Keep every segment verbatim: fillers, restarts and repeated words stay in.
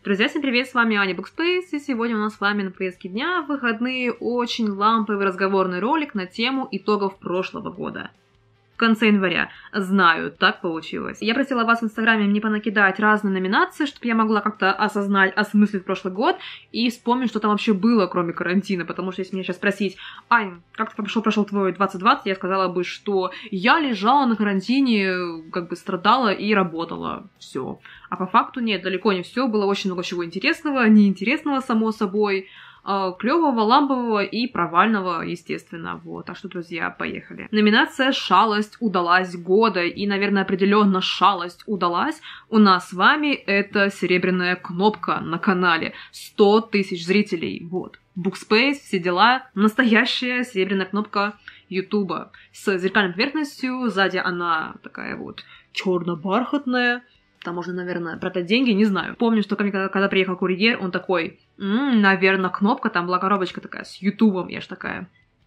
Друзья, всем привет, с вами Аня Букспейс, и сегодня у нас с вами на повестке дня выходные очень ламповый разговорный ролик на тему итогов прошлого года. В конце января. Знаю, так получилось. Я просила вас в Инстаграме мне понакидать разные номинации, чтобы я могла как-то осознать, осмыслить прошлый год и вспомнить, что там вообще было, кроме карантина. Потому что если меня сейчас спросить, Ань, как прошел, прошел твой двадцать двадцать, я сказала бы, что я лежала на карантине, как бы страдала и работала. Все. А по факту нет, далеко не все. Было очень много чего интересного, неинтересного, само собой, клёвого, лампового и провального, естественно. Вот. Так что, друзья, поехали. Номинация «Шалость удалась года». И, наверное, определенно шалость удалась. У нас с вами это серебряная кнопка на канале. сто тысяч зрителей. Вот. Букспейс, все дела. Настоящая серебряная кнопка Ютуба. С зеркальной поверхностью. Сзади она такая вот черно-бархатная. Там можно, наверное, продать деньги, не знаю. Помню, что ко мне, когда, когда приехал курьер, он такой, м-м, наверное, кнопка, там была коробочка такая с Ютубом. Я ж такая,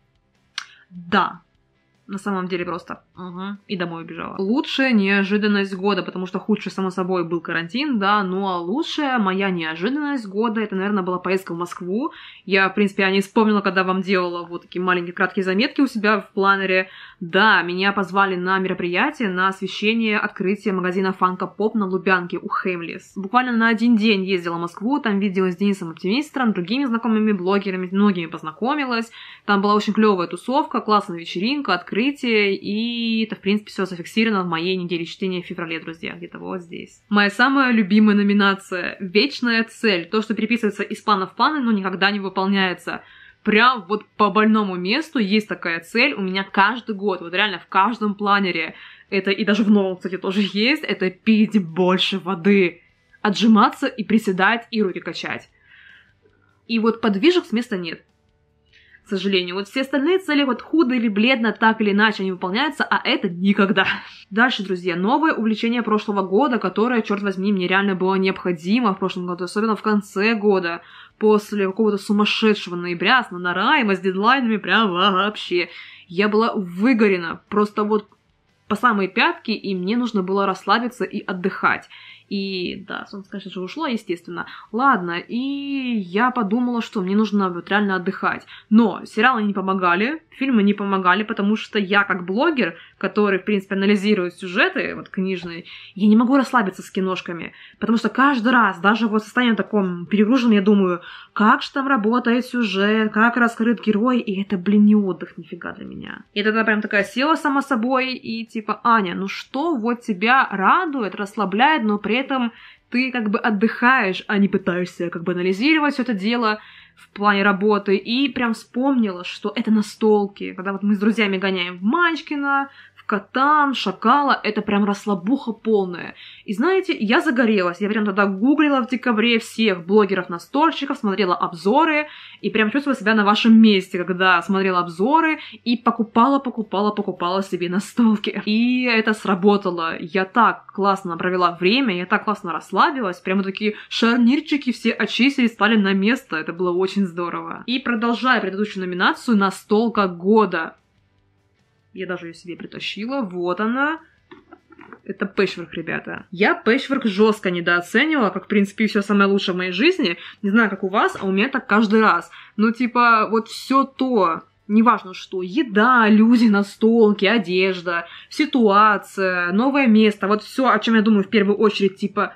да. На самом деле просто угу. И домой убежала. Лучшая неожиданность года, потому что худший, само собой, был карантин, да, ну а лучшая моя неожиданность года, это, наверное, была поездка в Москву. Я, в принципе, о ней вспомнила, когда вам делала вот такие маленькие краткие заметки у себя в планере. Да, меня позвали на мероприятие, на освещение открытия магазина Funko Pop на Лубянке у Хеймлис. Буквально на один день ездила в Москву, там виделась с Денисом Оптимистром, другими знакомыми блогерами, многими познакомилась. Там была очень клевая тусовка, классная вечеринка, открытие, и это, в принципе, все зафиксировано в моей неделе чтения в феврале, друзья, где-то вот здесь. Моя самая любимая номинация — «Вечная цель». То, что переписывается из плана в планы, но никогда не выполняется. Прям вот по больному месту есть такая цель у меня каждый год, вот реально в каждом планере. Это и даже в новом, кстати, тоже есть. Это пить больше воды, отжиматься и приседать, и руки качать. И вот подвижек с места нет. К сожалению. Вот все остальные цели вот худо или бледно, так или иначе они выполняются, а это никогда. Дальше, друзья, новое увлечение прошлого года, которое, черт возьми, мне реально было необходимо в прошлом году, особенно в конце года, после какого-то сумасшедшего ноября с Нанараем, с дедлайнами, прям вообще. Я была выгорена, просто вот по самые пятки, и мне нужно было расслабиться и отдыхать. И да, солнце, конечно же, ушло, естественно. Ладно, и я подумала, что мне нужно вот реально отдыхать. Но сериалы не помогали, фильмы не помогали, потому что я, как блогер, который, в принципе, анализирует сюжеты вот книжные, я не могу расслабиться с киношками. Потому что каждый раз, даже вот в состоянии таком перегруженном, я думаю, как же там работает сюжет, как раскрыт герой, и это, блин, не отдых нифига для меня. Я тогда прям такая села сама собой и типа, Аня, ну что вот тебя радует, расслабляет, но при этом ты как бы отдыхаешь, а не пытаешься как бы анализировать все это дело в плане работы. И прям вспомнила, что это настолки. Когда вот мы с друзьями гоняем в Манчкино, в Катан, Шакала, это прям расслабуха полная. И знаете, я загорелась. Я прям тогда гуглила в декабре всех блогеров-настольщиков, смотрела обзоры, и прям чувствовала себя на вашем месте, когда смотрела обзоры и покупала, покупала, покупала себе настолки. И это сработало. Я так классно провела время, я так классно расслабилась, прямо такие шарнирчики все очистились, стали на место. Это было очень здорово. И продолжая предыдущую номинацию, настолка года. Я даже ее себе притащила. Вот она. Это пэтчворк, ребята. Я пэтчворк жестко недооценивала, как, в принципе, все самое лучшее в моей жизни. Не знаю, как у вас, а у меня так каждый раз. Ну, типа, вот все то, неважно что, еда, люди, настолки, одежда, ситуация, новое место, вот все, о чем я думаю в первую очередь, типа,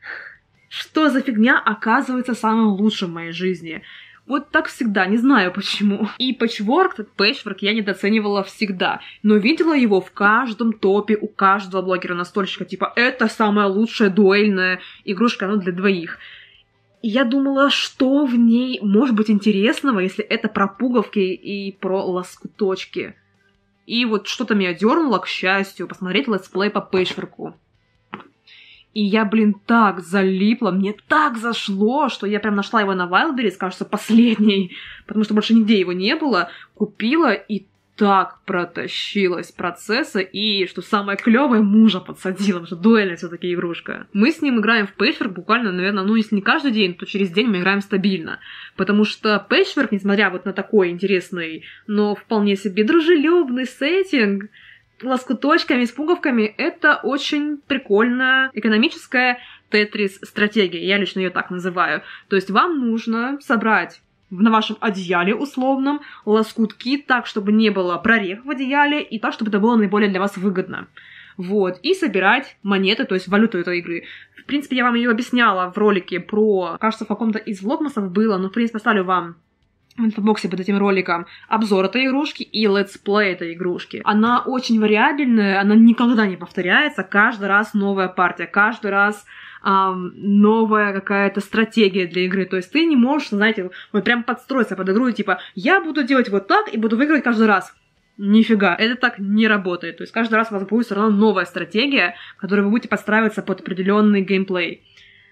что за фигня оказывается самым лучшим в моей жизни. Вот так всегда, не знаю почему. И пэтчворк, пэтчворк я недооценивала всегда, но видела его в каждом топе у каждого блогера-настольщика. Типа, это самая лучшая дуэльная игрушка, ну, для двоих. И я думала, что в ней может быть интересного, если это про пуговки и про лоскуточки. И вот что-то меня дернуло, к счастью, посмотреть летсплей по пэтчворку. И я, блин, так залипла, мне так зашло, что я прям нашла его на Wildberries, кажется, последний, потому что больше нигде его не было, купила и так протащилась процесса, и, что самое клевое, мужа подсадила, потому что дуэльная все-таки игрушка. Мы с ним играем в пэтчворк буквально, наверное, ну, если не каждый день, то через день мы играем стабильно, потому что пэтчворк, несмотря вот на такой интересный, но вполне себе дружелюбный сеттинг, лоскуточками, с пуговками. Это очень прикольная экономическая тетрис-стратегия. Я лично ее так называю. То есть вам нужно собрать на вашем одеяле условном лоскутки так, чтобы не было прорех в одеяле, и так, чтобы это было наиболее для вас выгодно. Вот. И собирать монеты, то есть валюту этой игры. В принципе, я вам ее объясняла в ролике про... Кажется, в каком-то из влогмасов было, но, в принципе, оставлю вам в инфобоксе под этим роликом обзор этой игрушки и летсплей этой игрушки. Она очень вариабельная, она никогда не повторяется, каждый раз новая партия, каждый раз эм, новая какая-то стратегия для игры. То есть ты не можешь, знаете, вот прям подстроиться под игру и типа я буду делать вот так и буду выигрывать каждый раз. Нифига, это так не работает. То есть каждый раз у вас будет все равно новая стратегия, которой вы будете подстраиваться под определенный геймплей.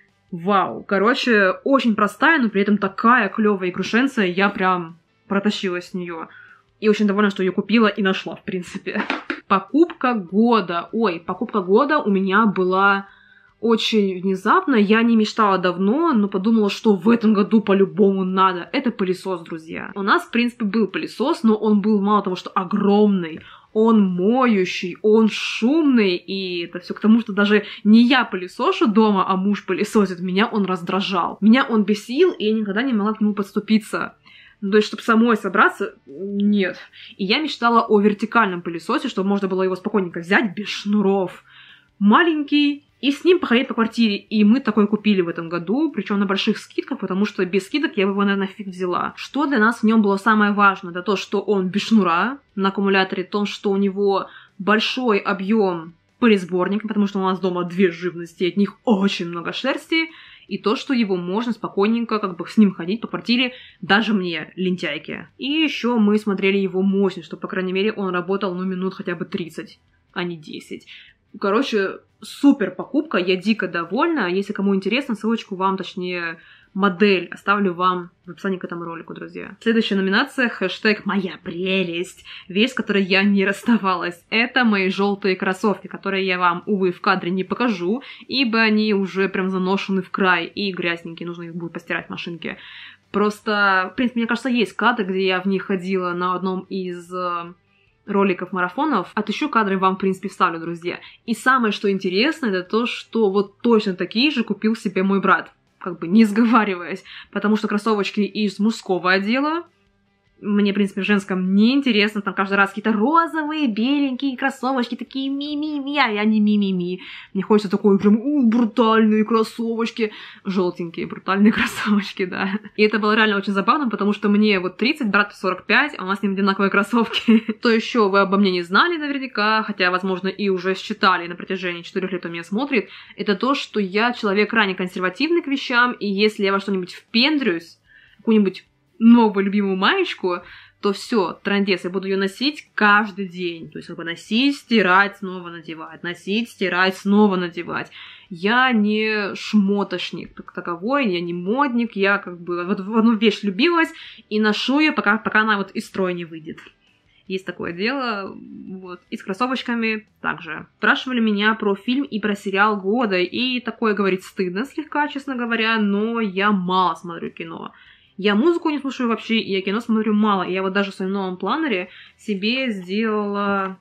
Вау, короче, очень простая, но при этом такая клевая игрушенция, я прям протащилась с нее. И очень довольна, что ее купила и нашла, в принципе. Покупка года. Ой, покупка года у меня была очень внезапно. Я не мечтала давно, но подумала, что в этом году по-любому надо. Это пылесос, друзья. У нас, в принципе, был пылесос, но он был мало того, что огромный. Он моющий, он шумный, и это все к тому, что даже не я пылесошу дома, а муж пылесосит, меня он раздражал. Меня он бесил, и я никогда не могла к нему подступиться. Ну, то есть, чтобы самой собраться, нет. И я мечтала о вертикальном пылесосе, чтобы можно было его спокойненько взять без шнуров. Маленький, и с ним походить по квартире. И мы такой купили в этом году, причем на больших скидках, потому что без скидок я бы его, наверное, фиг взяла. Что для нас в нем было самое важное? Это то, что он без шнура на аккумуляторе, то, что у него большой объем пылесборника, потому что у нас дома две живности, от них очень много шерсти, и то, что его можно спокойненько как бы с ним ходить по квартире, даже мне, лентяйке. И еще мы смотрели его мощность, что, по крайней мере, он работал, ну, минут хотя бы тридцать, а не десять. Короче, супер покупка, я дико довольна. Если кому интересно, ссылочку вам, точнее, модель оставлю вам в описании к этому ролику, друзья. Следующая номинация — хэштег «Моя прелесть». Вещь, с которой я не расставалась. Это мои желтые кроссовки, которые я вам, увы, в кадре не покажу, ибо они уже прям заношены в край и грязненькие, нужно их будет постирать в машинке. Просто, в принципе, мне кажется, есть кадр, где я в них ходила на одном из роликов, марафонов. Отыщу кадры, вам, в принципе, вставлю, друзья. И самое, что интересно, это то, что вот точно такие же купил себе мой брат, как бы не сговариваясь, потому что кроссовочки из мужского отдела мне, в принципе, в женском не интересно, там каждый раз какие-то розовые, беленькие кроссовочки, такие ми-ми-ми, а я не ми-ми-ми. Мне хочется такой прям, у, брутальные кроссовочки, желтенькие брутальные кроссовочки, да. И это было реально очень забавно, потому что мне вот тридцать, брату сорок пять, а у нас с ним одинаковые кроссовки. То еще вы обо мне не знали наверняка, хотя, возможно, и уже считали на протяжении четырех лет он меня смотрит, это то, что я человек крайне консервативный к вещам, и если я во что-нибудь впендрюсь, какую-нибудь новую любимую маечку, то все, трындец, я буду ее носить каждый день. То есть, как бы носить, стирать, снова надевать, носить, стирать, снова надевать. Я не шмотошник как таковой, я не модник, я как бы вот в одну вещь влюбилась и ношу ее, пока, пока она вот из строя не выйдет. Есть такое дело, вот. И с кроссовочками также. Спрашивали меня про фильм и про сериал года, и такое говорить стыдно слегка, честно говоря, но я мало смотрю кино. Я музыку не слушаю вообще, и я кино смотрю мало. И я вот даже в своем новом планере себе сделала...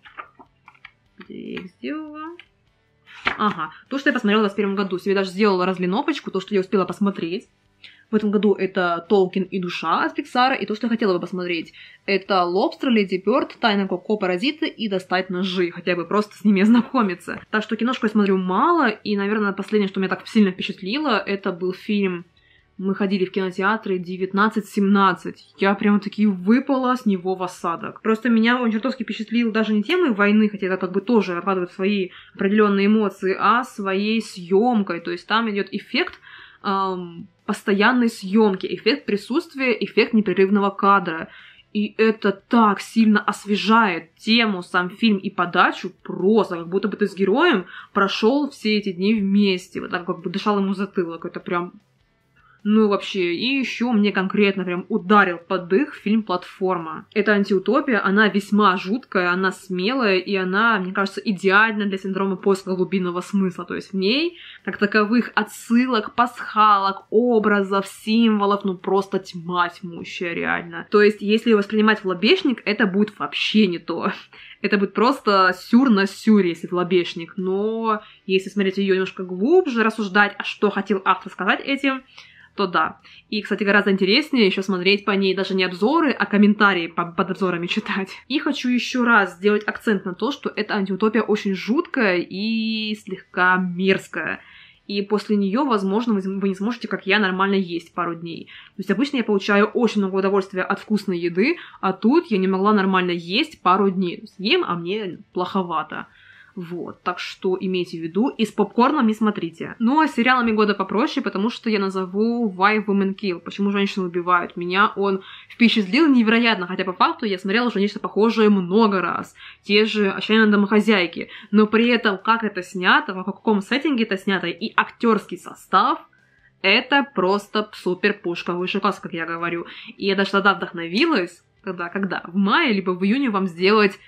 Где я их сделала? Ага, то, что я посмотрела в двадцать первом году. Себе даже сделала разлиновочку, то, что я успела посмотреть. В этом году это «Толкин и душа» от Пиксара, и то, что я хотела бы посмотреть. Это «Лобстер», «Леди Бёрд», «Тайна Коко», «Паразиты» и «Достать ножи», хотя бы просто с ними ознакомиться. Так что киношку я смотрю мало, и, наверное, последнее, что меня так сильно впечатлило, это был фильм... Мы ходили в кинотеатры девятнадцать семнадцать. Я прямо-таки выпала с него в осадок. Просто меня он чертовски впечатлил даже не темой войны, хотя это как бы тоже откладывает свои определенные эмоции, а своей съемкой. То есть там идет эффект эм, постоянной съемки, эффект присутствия, эффект непрерывного кадра. И это так сильно освежает тему, сам фильм и подачу, просто как будто бы ты с героем прошел все эти дни вместе. Вот так как бы дышал ему затылок. Это прям... Ну, вообще, и еще мне конкретно прям ударил под дых фильм «Платформа». Эта антиутопия, она весьма жуткая, она смелая, и она, мне кажется, идеальна для синдрома поиска глубинного смысла. То есть в ней, как таковых, отсылок, пасхалок, образов, символов, ну, просто тьма тьмущая, реально. То есть, если воспринимать в лобешник, это будет вообще не то. Это будет просто сюр на сюре, если в лобешник. Но если смотреть ее немножко глубже, рассуждать, а что хотел автор сказать этим, то да. И, кстати, гораздо интереснее еще смотреть по ней даже не обзоры, а комментарии по- под обзорами читать. И хочу еще раз сделать акцент на то, что эта антиутопия очень жуткая и слегка мерзкая. И после нее, возможно, вы не сможете, как я, нормально есть пару дней. То есть обычно я получаю очень много удовольствия от вкусной еды, а тут я не могла нормально есть пару дней. То есть ем, а мне плоховато. Вот, так что имейте в виду, и с попкорном не смотрите. Ну, а с сериалами года попроще, потому что я назову Why Women Kill, почему женщины убивают. Меня он впечатлил невероятно, хотя по факту я смотрела уже нечто похожее много раз. Те же «Отчаянные домохозяйки». Но при этом, как это снято, в каком сеттинге это снято, и актерский состав, это просто супер-пушка выше класса, как я говорю. И я даже тогда вдохновилась, когда, когда в мае либо в июне вам сделать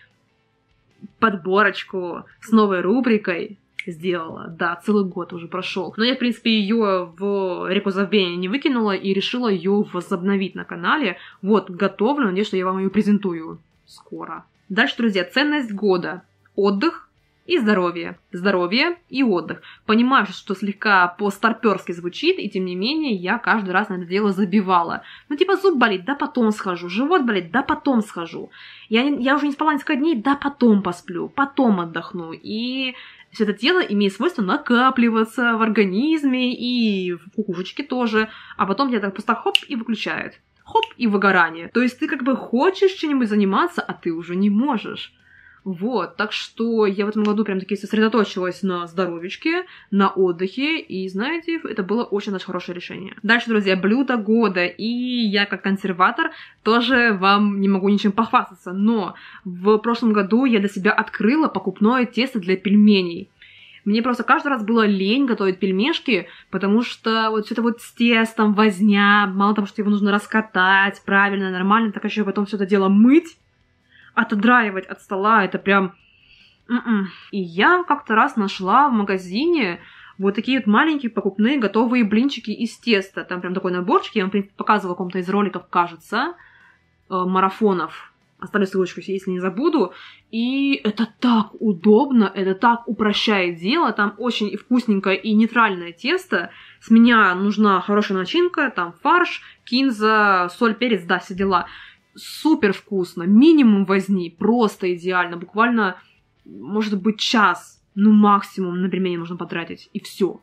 подборочку с новой рубрикой сделала. Да, целый год уже прошел. Но я, в принципе, ее в реку забвения не выкинула и решила ее возобновить на канале. Вот, готовлю. Надеюсь, что я вам ее презентую скоро. Дальше, друзья, ценность года. Отдых и здоровье. Здоровье и отдых. Понимаю, что слегка по-старпёрски звучит, и тем не менее я каждый раз на это дело забивала. Ну, типа, зуб болит, да потом схожу. Живот болит, да потом схожу. Я, не, я уже не спала несколько дней, да потом посплю, потом отдохну. И все это тело имеет свойство накапливаться в организме и в кукушечке тоже. А потом тебя так просто хоп и выключает. Хоп и выгорание. То есть ты как бы хочешь чем-нибудь заниматься, а ты уже не можешь. Вот, так что я в этом году прям таки сосредоточилась на здоровечке, на отдыхе, и, знаете, это было очень даже хорошее решение. Дальше, друзья, блюдо года, и я как консерватор тоже вам не могу ничем похвастаться, но в прошлом году я для себя открыла покупное тесто для пельменей. Мне просто каждый раз было лень готовить пельмешки, потому что вот все это вот с тестом возня, мало того, что его нужно раскатать правильно, нормально, так еще потом все это дело мыть, отдраивать от стола, это прям... Mm-mm. И я как-то раз нашла в магазине вот такие вот маленькие покупные готовые блинчики из теста. Там прям такой наборчик, я вам, в принципе, показывала в каком-то из роликов, кажется, э, марафонов. Оставлю ссылочку, если не забуду. И это так удобно, это так упрощает дело. Там очень вкусненькое и нейтральное тесто. С меня нужна хорошая начинка, там фарш, кинза, соль, перец, да, все дела. Супер вкусно, минимум возни, просто идеально, буквально, может быть, час, ну максимум на пельмени нужно потратить, и все.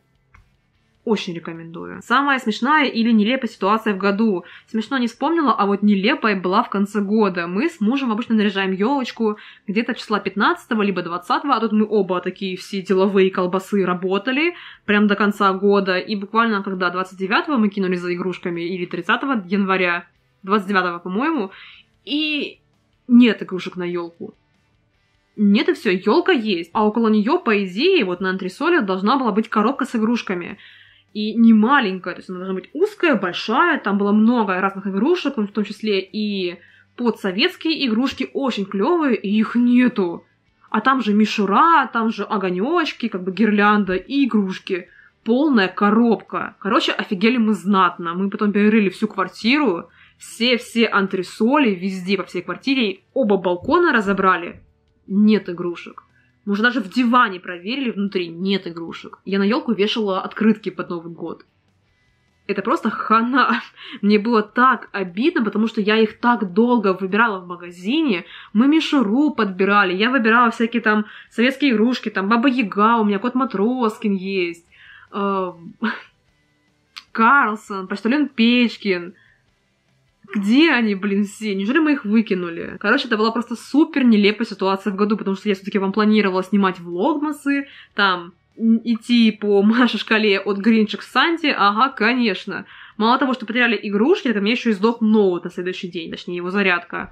Очень рекомендую. Самая смешная или нелепая ситуация в году. Смешно не вспомнила, а вот нелепая была в конце года. Мы с мужем обычно наряжаем елочку где-то числа пятнадцатого либо двадцатого, а тут мы оба такие все деловые колбасы работали прям до конца года, и буквально когда двадцать девятого мы кинулись за игрушками, или тридцатого января, двадцать девятого, по-моему, и нет игрушек на елку. Нет, и все, елка есть. А около нее, по идее, вот на антресоле должна была быть коробка с игрушками. И не маленькая, то есть она должна быть узкая, большая, там было много разных игрушек, в том числе и подсоветские игрушки, очень клевые, и их нету. А там же мишура, там же огонёчки, как бы гирлянда и игрушки. Полная коробка. Короче, офигели мы знатно. Мы потом перерыли всю квартиру, все-все антресоли, везде, по всей квартире, оба балкона разобрали. Нет игрушек. Мы уже даже в диване проверили внутри, нет игрушек. Я на елку вешала открытки под Новый год. Это просто хана. Мне было так обидно, потому что я их так долго выбирала в магазине. Мы мишуру подбирали, я выбирала всякие там советские игрушки, там Баба Яга, у меня Кот Матроскин есть, Карлсон, Почтальон Печкин. Где они, блин, все? Неужели мы их выкинули? Короче, это была просто супер нелепая ситуация в году, потому что я все-таки вам планировала снимать влогмасы, там, идти по нашей шкале от Гринча к Санте, ага, конечно. Мало того, что потеряли игрушки, так у меня еще и сдох ноут на следующий день, точнее, его зарядка.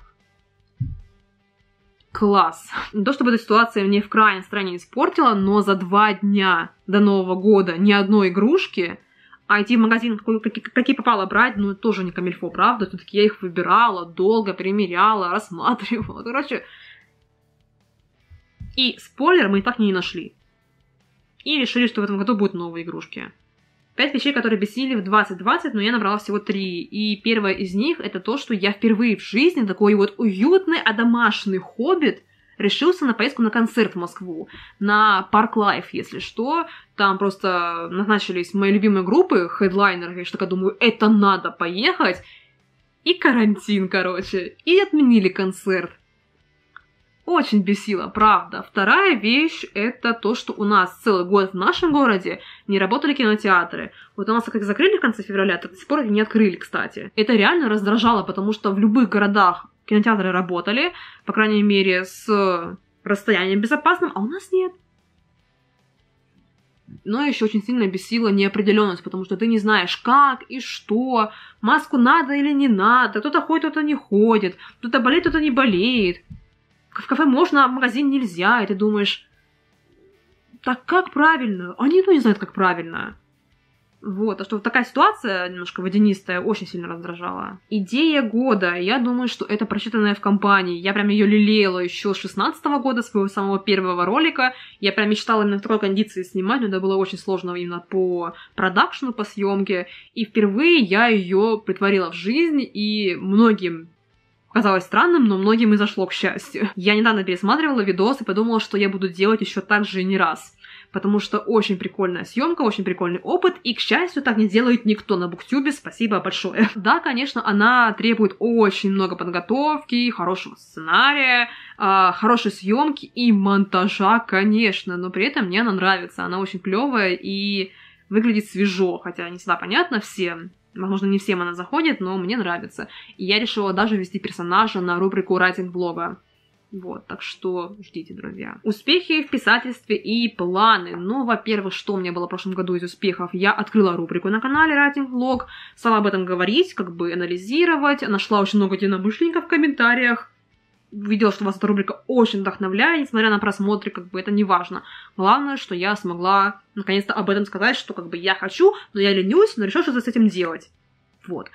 Класс. Не то, чтобы эта ситуация мне в крайней стороне испортила, но за два дня до Нового года ни одной игрушки, А идти в магазин, какие, какие попало брать, ну, это тоже не камильфо, правда? Все-таки я их выбирала, долго примеряла, рассматривала. Короче. И спойлер мы так и не нашли. И решили, что в этом году будут новые игрушки. Пять вещей, которые бесили в двадцать двадцать, но я набрала всего три. И первое из них это то, что я впервые в жизни такой вот уютный, одомашный хоббит решился на поездку на концерт в Москву, на Park Life, если что. Там просто назначились мои любимые группы, хедлайнеры, я такая думаю, это надо поехать. И карантин, короче. И отменили концерт. Очень бесило, правда. Вторая вещь — это то, что у нас целый год в нашем городе не работали кинотеатры. Вот у нас как закрыли в конце февраля, так до сих пор их не открыли, кстати. Это реально раздражало, потому что в любых городах кинотеатры работали, по крайней мере, с расстоянием безопасным, а у нас нет. Но еще очень сильно бесила неопределенность, потому что ты не знаешь, как и что, маску надо или не надо, кто-то ходит, кто-то не ходит, кто-то болеет, кто-то не болеет. В кафе можно, а в магазин нельзя, и ты думаешь, так как правильно? А никто не знает, как правильно. Вот, а что вот такая ситуация, немножко водянистая, очень сильно раздражала. Идея года. Я думаю, что это прочитанная в компании. Я прям ее лелеяла еще с шестнадцатого года, своего самого первого ролика. Я прям мечтала именно в такой кондиции снимать, но это было очень сложно именно по продакшну, по съемке. И впервые я ее притворила в жизнь, и многим казалось странным, но многим и зашло, к счастью. Я недавно пересматривала видос и подумала, что я буду делать еще так же и не раз. Потому что очень прикольная съемка, очень прикольный опыт, и, к счастью, так не делает никто на Буктюбе, спасибо большое. Да, конечно, она требует очень много подготовки, хорошего сценария, э, хорошей съемки и монтажа, конечно, но при этом мне она нравится, она очень клевая и выглядит свежо, хотя не всегда понятно всем. Возможно, не всем она заходит, но мне нравится. И я решила даже ввести персонажа на рубрику райтинг-блога. Вот, так что ждите, друзья. Успехи в писательстве и планы. Ну, во-первых, что у меня было в прошлом году из успехов? Я открыла рубрику на канале райтинг-блог, стала об этом говорить, как бы анализировать. Нашла очень много единомышленников в комментариях. Видела, что вас эта рубрика очень вдохновляет, несмотря на просмотры, как бы это не важно. Главное, что я смогла наконец-то об этом сказать, что как бы я хочу, но я ленюсь, но решила что-то с этим делать. Вот.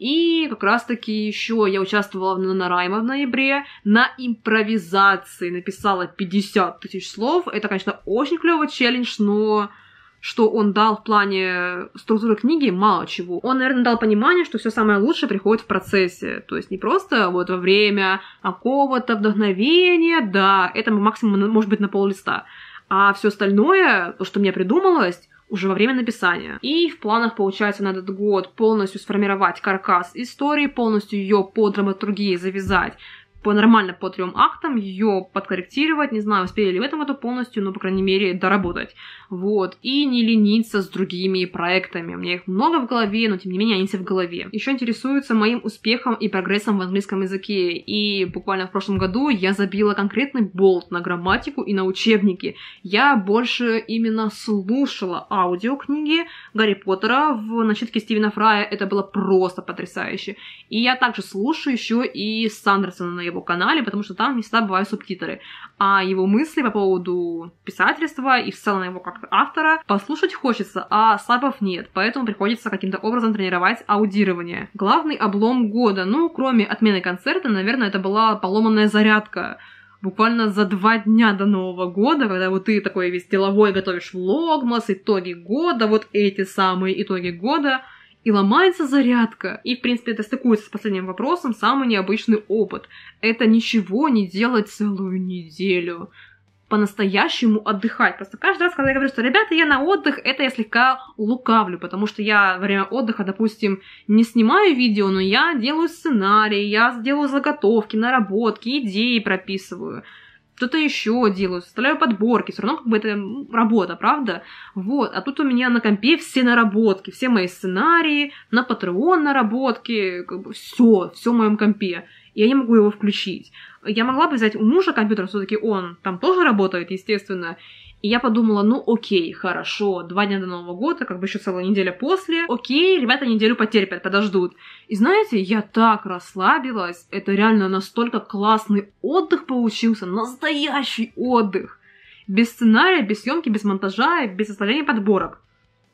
И как раз-таки еще я участвовала в NaNoWriMo в ноябре на импровизации. Написала пятьдесят тысяч слов. Это, конечно, очень клевый челлендж, но что он дал в плане структуры книги, мало чего. Он, наверное, дал понимание, что все самое лучшее приходит в процессе. То есть не просто вот во время какого-то вдохновения, да, это максимум может быть на пол листа. А все остальное, то, что мне придумалось, уже во время написания. И в планах, получается, на этот год полностью сформировать каркас истории, полностью ее по драматургии завязать, по нормально по трем актам, ее подкорректировать, не знаю, успели ли в этом году полностью, но, по крайней мере, доработать. Вот. И не лениться с другими проектами. У меня их много в голове, но, тем не менее, они все в голове. Еще интересуются моим успехом и прогрессом в английском языке. И буквально в прошлом году я забила конкретный болт на грамматику и на учебники. Я больше именно слушала аудиокниги Гарри Поттера в начитке Стивена Фрая. Это было просто потрясающе. И я также слушаю еще и Сандерсона на его канале, потому что там не всегда бывают субтитры. А его мысли по поводу писательства и в целом его как автора послушать хочется, а слайдов нет, поэтому приходится каким-то образом тренировать аудирование. Главный облом года, ну, кроме отмены концерта, наверное, это была поломанная зарядка. Буквально за два дня до Нового года, когда вот ты такой весь деловой готовишь влогмас, итоги года, вот эти самые итоги года, и ломается зарядка. И, в принципе, это стыкуется с последним вопросом, самый необычный опыт. Это ничего не делать целую неделю. По-настоящему отдыхать. Просто каждый раз, когда я говорю, что, ребята, я на отдых, это я слегка лукавлю, потому что я во время отдыха, допустим, не снимаю видео, но я делаю сценарий, я делаю заготовки, наработки, идеи прописываю. Что-то еще делаю, составляю подборки, все равно как бы это работа, правда? Вот, а тут у меня на компе все наработки, все мои сценарии, на Patreon наработки, как бы все, все в моем компе. И я не могу его включить. Я могла бы взять у мужа компьютер, все-таки он там тоже работает, естественно. И я подумала, ну окей, хорошо, два дня до Нового года, как бы еще целая неделя после. Окей, ребята неделю потерпят, подождут. И знаете, я так расслабилась, это реально настолько классный отдых получился, настоящий отдых. Без сценария, без съемки, без монтажа, без составления подборок.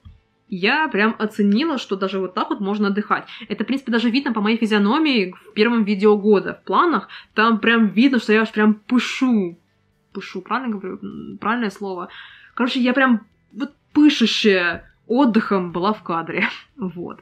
Я прям оценила, что даже вот так вот можно отдыхать. Это, в принципе, даже видно по моей физиономии в первом видео года. В планах там прям видно, что я аж прям пышу. Пышу, правильно говорю? Правильное слово. Короче, я прям вот пышущая отдыхом была в кадре. Вот.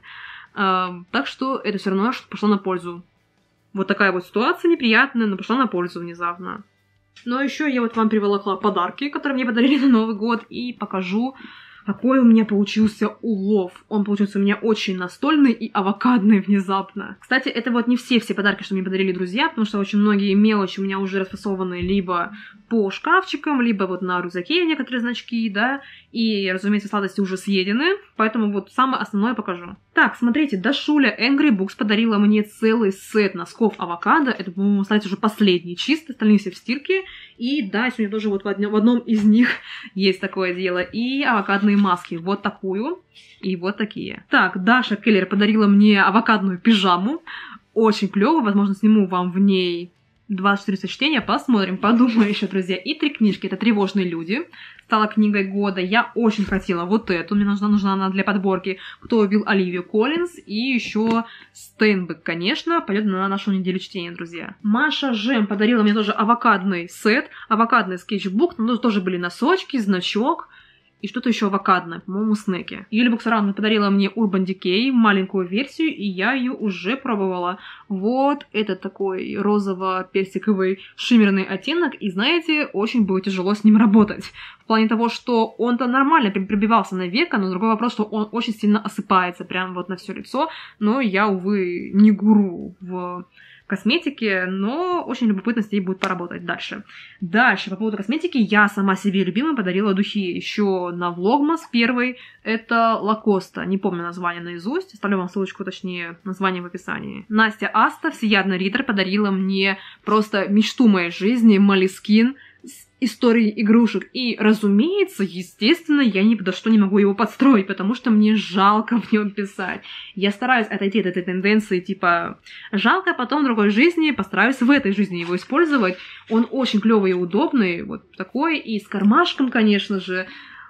А, так что это все равно пошло на пользу. Вот такая вот ситуация неприятная, но пошла на пользу внезапно. Но еще я вот вам приволокла подарки, которые мне подарили на Новый год, и покажу, какой у меня получился улов. Он получился у меня очень настольный и авокадный внезапно. Кстати, это вот не все-все подарки, что мне подарили друзья, потому что очень многие мелочи у меня уже расфасованы либо по шкафчикам, либо вот на рюкзаке некоторые значки, да, и, разумеется, сладости уже съедены, поэтому вот самое основное покажу. Так, смотрите, Дашуля Angry Books подарила мне целый сет носков авокадо, это, по-моему, кстати, уже последний чистый, остальные все в стирке, и да, сегодня тоже вот в одном из них есть такое дело, и авокадные маски, вот такую и вот такие. Так, Даша Келлер подарила мне авокадную пижаму, очень клёво, возможно, сниму вам в ней двадцать четыре сочтения, посмотрим, подумаю еще, друзья. И три книжки, это «Тревожные люди», стала книгой года, я очень хотела вот эту, мне нужна, нужна она для подборки «Кто убил Оливию Коллинз», и еще Стейнбек, конечно, пойдет на нашу неделю чтения, друзья. Маша Жем подарила мне тоже авокадный сет, авокадный скетчбук, но тоже были носочки, значок, и что-то еще авокадное, по-моему, снеки. Юлия Буксаран подарила мне Urban Decay, маленькую версию, и я ее уже пробовала. Вот это такой розово-персиковый шиммерный оттенок, и знаете, очень было тяжело с ним работать. В плане того, что он-то нормально прибивался на веко, но другой вопрос, что он очень сильно осыпается прям вот на все лицо, но я, увы, не гуру в косметики, но очень любопытно с ней будет поработать дальше. Дальше, по поводу косметики, я сама себе любимой подарила духи еще на Влогмас первый. Это Лакоста, не помню название наизусть, оставлю вам ссылочку, точнее, название в описании. Настя Аста, всеядный ридер, подарила мне просто мечту моей жизни, Молескин, с историей игрушек. И, разумеется, естественно, я ни подо что не могу его подстроить, потому что мне жалко в нем писать. Я стараюсь отойти от этой тенденции, типа, жалко, а потом в другой жизни постараюсь в этой жизни его использовать. Он очень клёвый и удобный, вот такой, и с кармашком, конечно же.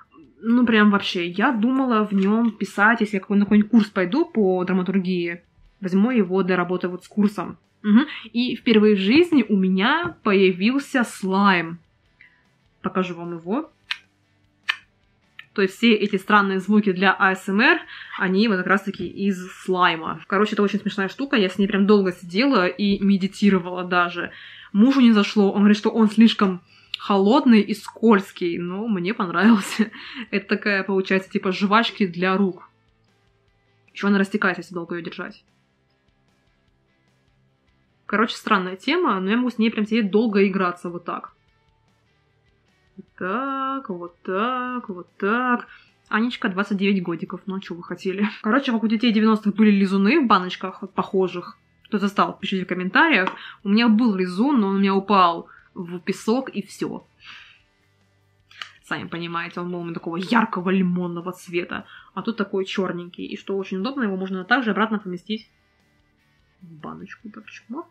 Ну, прям вообще, я думала в нем писать, если я на какой-нибудь курс пойду по драматургии, возьму его для работы вот с курсом. Угу. И впервые в жизни у меня появился слайм. Покажу вам его. То есть все эти странные звуки для а эс эм эр, они вот как раз-таки из слайма. Короче, это очень смешная штука, я с ней прям долго сидела и медитировала даже. Мужу не зашло, он говорит, что он слишком холодный и скользкий, но мне понравился. Это такая, получается, типа жвачки для рук. Еще она растекается, если долго ее держать. Короче, странная тема, но я могу с ней прям сидеть долго играться вот так. Вот так, вот так, вот так. Анечка, двадцать девять годиков, ну что вы хотели. Короче, как у детей девяностых были лизуны в баночках похожих, кто застал, пишите в комментариях. У меня был лизун, но он у меня упал в песок и все. Сами понимаете, он был такого яркого лимонного цвета, а тут такой черненький. И что очень удобно, его можно также обратно поместить в баночку. Так, чмок.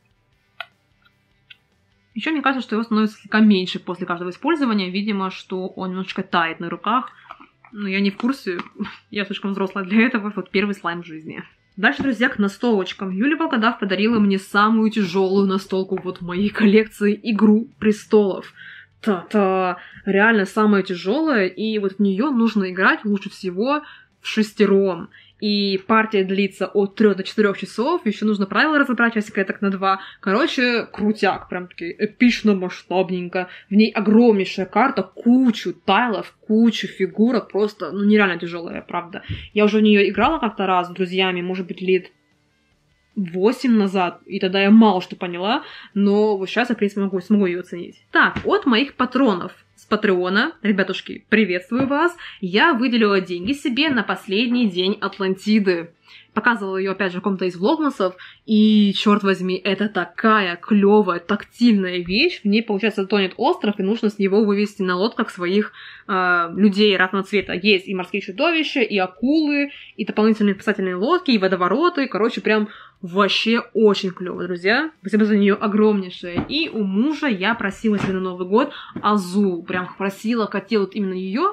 Еще мне кажется, что его становится слегка меньше после каждого использования. Видимо, что он немножечко тает на руках. Но я не в курсе. Я слишком взрослая для этого. Вот первый слайм в жизни. Дальше, друзья, к настолочкам. Юлия Волкодав подарила мне самую тяжелую настолку вот в моей коллекции. Игру престолов. Та-та! Реально самая тяжелая. И вот в нее нужно играть лучше всего в шестером. И партия длится от трёх до четырёх часов, еще нужно правила разобрать, часика так на два. Короче, крутяк, прям таки эпично, масштабненько. В ней огромнейшая карта, кучу тайлов, кучу фигурок, просто, ну, нереально тяжелая, правда. Я уже в нее играла как-то раз с друзьями, может быть, лет восемь назад, и тогда я мало что поняла, но вот сейчас я, в принципе, могу, смогу ее оценить. Так, от моих патронов с Патреона, ребятушки, приветствую вас, я выделила деньги себе на последний день Атлантиды. Показывала ее, опять же, в каком-то из влогмасов, и, черт возьми, это такая клевая, тактильная вещь. В ней, получается, тонет остров, и нужно с него вывести на лодках своих э, людей разного цвета. Есть и морские чудовища, и акулы, и дополнительные спасательные лодки, и водовороты. Короче, прям вообще очень клево, друзья. Спасибо за нее огромнейшее. И у мужа я просила себе на Новый год Азул. Прям просила, хотела вот именно ее,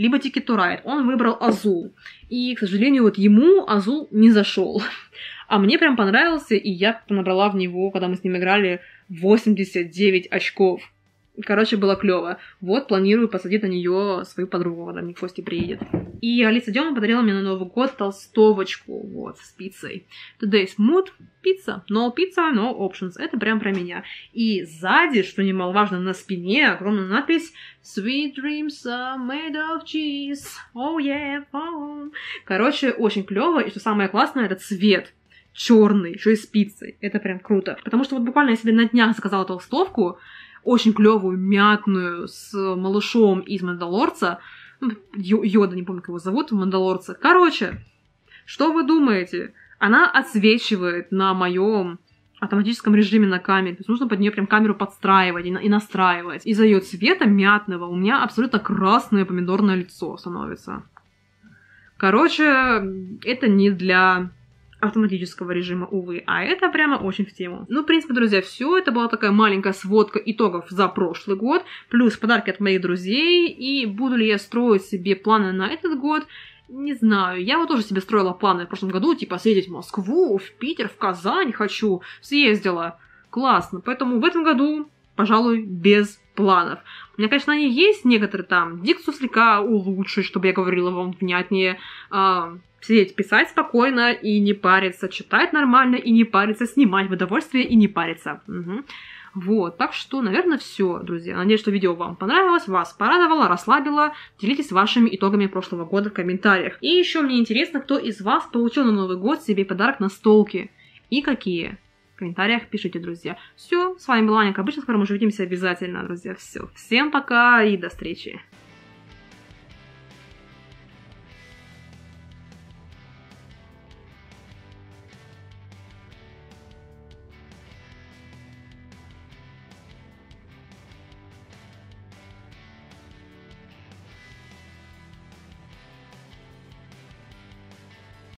либо Ticket to Ride. Он выбрал Азул. И, к сожалению, вот ему Азул не зашел. А мне прям понравился, и я набрала в него, когда мы с ним играли, восемьдесят девять очков. Короче, было клево. Вот, планирую посадить на нее свою подругу, когда мне в гости приедет. И Алиса Дема подарила мне на Новый год толстовочку, вот, с пиццей. Today's mood – пицца. No pizza, no options. Это прям про меня. И сзади, что немаловажно, на спине огромная надпись Sweet dreams are made of cheese. Oh yeah, oh. Короче, очень клево. И что самое классное, это цвет. Черный, еще и с пиццей. Это прям круто. Потому что вот буквально я себе на днях заказала толстовку, очень клевую, мятную, с малышом из Мандалорца. Йода, не помню, как его зовут, Мандалорца. Короче, что вы думаете? Она отсвечивает на моем автоматическом режиме на камере. То есть нужно под нее прям камеру подстраивать и, на- и настраивать. Из-за ее цвета мятного у меня абсолютно красное помидорное лицо становится. Короче, это не для автоматического режима, увы. А это прямо очень в тему. Ну, в принципе, друзья, все. Это была такая маленькая сводка итогов за прошлый год. Плюс подарки от моих друзей. И буду ли я строить себе планы на этот год? Не знаю. Я вот тоже себе строила планы в прошлом году. Типа съездить в Москву, в Питер, в Казань хочу. Съездила. Классно. Поэтому в этом году, пожалуй, без планов. У меня, конечно, они есть некоторые там. Дикцию слегка улучшить, чтобы я говорила вам внятнее. Сидеть, писать спокойно и не париться, читать нормально и не париться, снимать в удовольствие и не париться. Угу. Вот, так что, наверное, все, друзья. Надеюсь, что видео вам понравилось, вас порадовало, расслабило. Делитесь вашими итогами прошлого года в комментариях. И еще мне интересно, кто из вас получил на Новый год себе подарок настолки и какие. В комментариях пишите, друзья. Все, с вами была Аня, как обычно, скоро мы увидимся обязательно, друзья. Все, всем пока и до встречи.